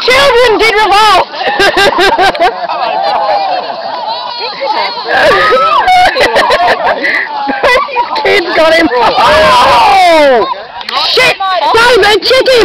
children did revolt! These kids got him. Oh! Shit! David, chicken!